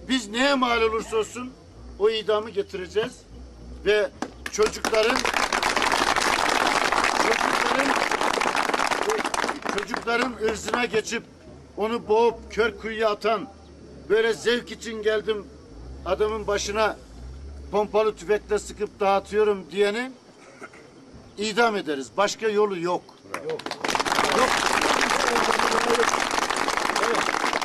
Biz neye mal olursa olsun o idamı getireceğiz ve çocukların ırzına geçip onu boğup kör kuyuya atan, böyle zevk için geldim adamın başına pompalı tüfekle sıkıp dağıtıyorum diyeni idam ederiz. Başka yolu yok. Yok. Evet.